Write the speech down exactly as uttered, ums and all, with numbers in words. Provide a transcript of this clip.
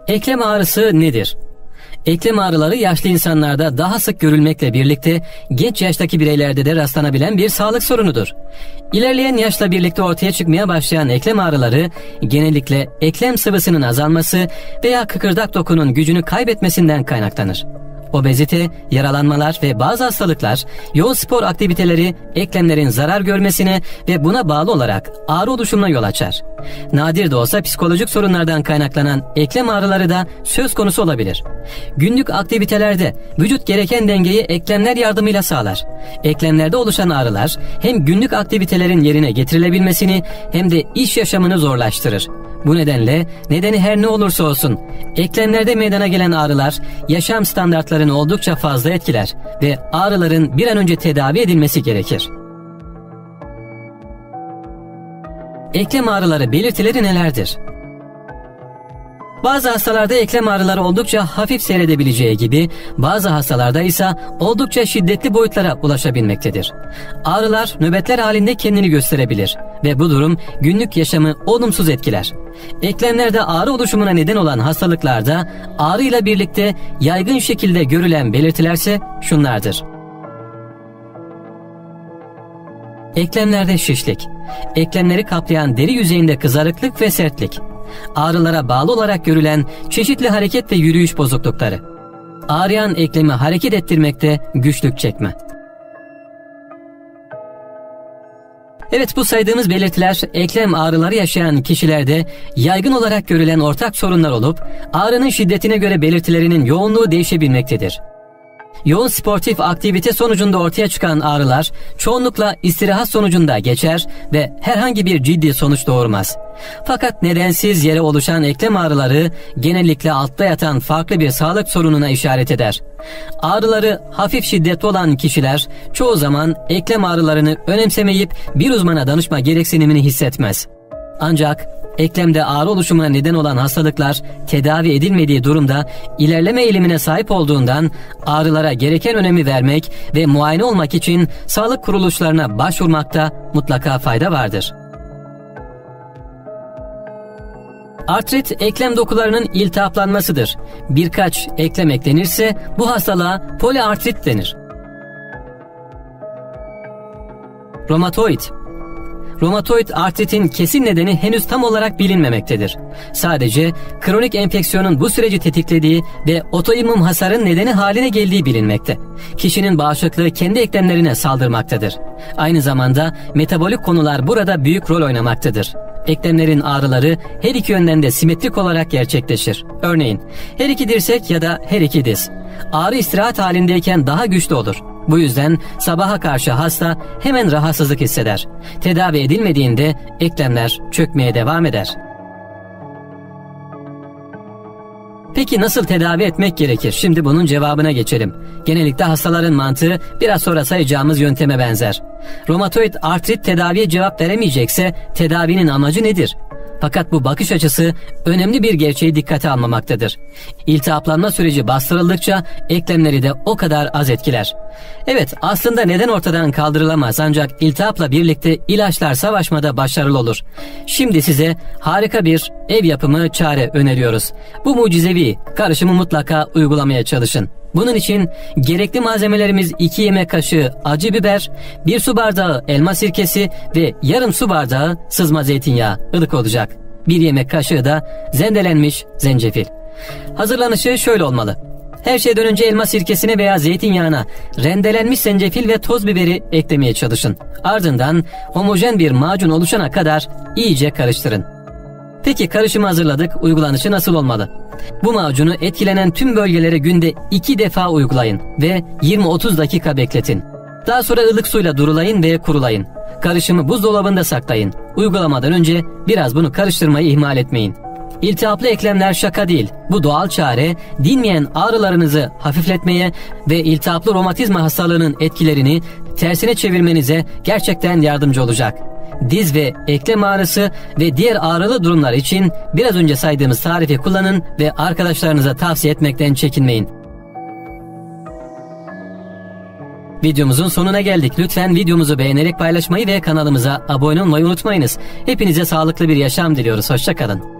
Eklem ağrısı nedir? Eklem ağrıları yaşlı insanlarda daha sık görülmekle birlikte genç yaştaki bireylerde de rastlanabilen bir sağlık sorunudur. İlerleyen yaşla birlikte ortaya çıkmaya başlayan eklem ağrıları genellikle eklem sıvısının azalması veya kıkırdak dokunun gücünü kaybetmesinden kaynaklanır. Obezite, yaralanmalar ve bazı hastalıklar, yoğun spor aktiviteleri eklemlerin zarar görmesine ve buna bağlı olarak ağrı oluşumuna yol açar. Nadir de olsa psikolojik sorunlardan kaynaklanan eklem ağrıları da söz konusu olabilir. Günlük aktivitelerde vücut gereken dengeyi eklemler yardımıyla sağlar. Eklemlerde oluşan ağrılar hem günlük aktivitelerin yerine getirilebilmesini hem de iş yaşamını zorlaştırır. Bu nedenle nedeni her ne olursa olsun eklemlerde meydana gelen ağrılar yaşam standartlarını oldukça fazla etkiler ve ağrıların bir an önce tedavi edilmesi gerekir. Eklem ağrıları belirtileri nelerdir? Bazı hastalarda eklem ağrıları oldukça hafif seyredebileceği gibi bazı hastalarda ise oldukça şiddetli boyutlara ulaşabilmektedir. Ağrılar nöbetler halinde kendini gösterebilir ve bu durum günlük yaşamı olumsuz etkiler. Eklemlerde ağrı oluşumuna neden olan hastalıklarda ağrıyla birlikte yaygın şekilde görülen belirtilerse şunlardır. Eklemlerde şişlik, eklemleri kaplayan deri yüzeyinde kızarıklık ve sertlik, ağrılara bağlı olarak görülen çeşitli hareket ve yürüyüş bozuklukları, ağrıyan eklemi hareket ettirmekte güçlük çekme. Evet, bu saydığımız belirtiler eklem ağrıları yaşayan kişilerde yaygın olarak görülen ortak sorunlar olup ağrının şiddetine göre belirtilerinin yoğunluğu değişebilmektedir. Yoğun sportif aktivite sonucunda ortaya çıkan ağrılar çoğunlukla istirahat sonucunda geçer ve herhangi bir ciddi sonuç doğurmaz. Fakat nedensiz yere oluşan eklem ağrıları genellikle altta yatan farklı bir sağlık sorununa işaret eder. Ağrıları hafif şiddetli olan kişiler çoğu zaman eklem ağrılarını önemsemeyip bir uzmana danışma gereksinimini hissetmez. Ancak eklemde ağrı oluşumuna neden olan hastalıklar tedavi edilmediği durumda ilerleme eğilimine sahip olduğundan ağrılara gereken önemi vermek ve muayene olmak için sağlık kuruluşlarına başvurmakta mutlaka fayda vardır. Artrit eklem dokularının iltihaplanmasıdır. Birkaç eklem eklenirse bu hastalığa poliartrit denir. Romatoid Romatoid artritin kesin nedeni henüz tam olarak bilinmemektedir. Sadece kronik enfeksiyonun bu süreci tetiklediği ve otoimmün hasarın nedeni haline geldiği bilinmekte. Kişinin bağışıklığı kendi eklemlerine saldırmaktadır. Aynı zamanda metabolik konular burada büyük rol oynamaktadır. Eklemlerin ağrıları her iki yönden de simetrik olarak gerçekleşir. Örneğin her iki dirsek ya da her iki diz. Ağrı istirahat halindeyken daha güçlü olur. Bu yüzden sabaha karşı hasta hemen rahatsızlık hisseder. Tedavi edilmediğinde eklemler çökmeye devam eder. Peki nasıl tedavi etmek gerekir? Şimdi bunun cevabına geçelim. Genellikle hastaların mantığı biraz sonra sayacağımız yönteme benzer. Romatoid artrit tedaviye cevap veremeyecekse tedavinin amacı nedir? Fakat bu bakış açısı önemli bir gerçeği dikkate almamaktadır. İltihaplanma süreci bastırıldıkça eklemleri de o kadar az etkiler. Evet, aslında neden ortadan kaldırılamaz, ancak iltihapla birlikte ilaçlar savaşmada başarılı olur. Şimdi size harika bir ev yapımı çare öneriyoruz. Bu mucizevi karışımı mutlaka uygulamaya çalışın. Bunun için gerekli malzemelerimiz iki yemek kaşığı acı biber, bir su bardağı elma sirkesi ve yarım su bardağı sızma zeytinyağı ılık olacak. bir yemek kaşığı da zendelenmiş zencefil. Hazırlanışı şöyle olmalı. Her şeyden önce elma sirkesine veya zeytinyağına rendelenmiş zencefil ve toz biberi eklemeye çalışın. Ardından homojen bir macun oluşana kadar iyice karıştırın. Peki karışımı hazırladık, uygulanışı nasıl olmalı? Bu macunu etkilenen tüm bölgelere günde iki defa uygulayın ve yirmi otuz dakika bekletin. Daha sonra ılık suyla durulayın ve kurulayın. Karışımı buzdolabında saklayın. Uygulamadan önce biraz bunu karıştırmayı ihmal etmeyin. İltihaplı eklemler şaka değil. Bu doğal çare dinmeyen ağrılarınızı hafifletmeye ve iltihaplı romatizma hastalığının etkilerini tersine çevirmenize gerçekten yardımcı olacak. Diz ve eklem ağrısı ve diğer ağrılı durumlar için biraz önce saydığımız tarifi kullanın ve arkadaşlarınıza tavsiye etmekten çekinmeyin. Videomuzun sonuna geldik. Lütfen videomuzu beğenerek paylaşmayı ve kanalımıza abone olmayı unutmayınız. Hepinize sağlıklı bir yaşam diliyoruz. Hoşça kalın.